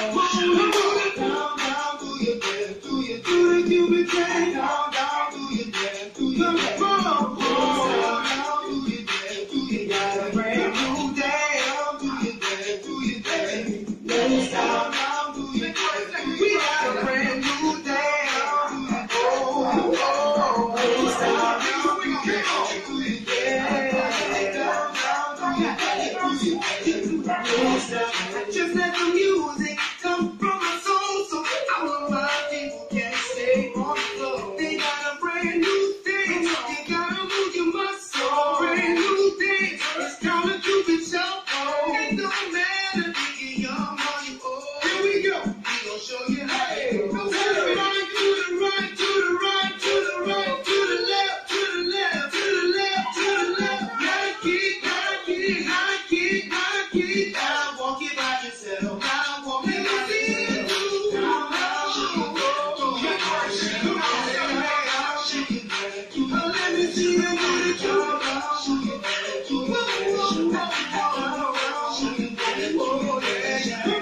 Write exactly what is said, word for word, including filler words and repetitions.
Just let the music come from my soul, so all of my people can stay on the floor. They got a brand new thing, you gotta move your muscle. Brand new thing, it's time to do it yourself. It don't matter if you're young or you old. Here we go, we gon' show you how. Hey, to the right, to the right, to the right, to the right, to the left, to the left, to the left, to the left. Gotta keep, gotta keep, gotta keep, gotta keep. Gotta walk it by yourself. Gotta walk it by yourself. Let me see you do the job. Oh, yeah.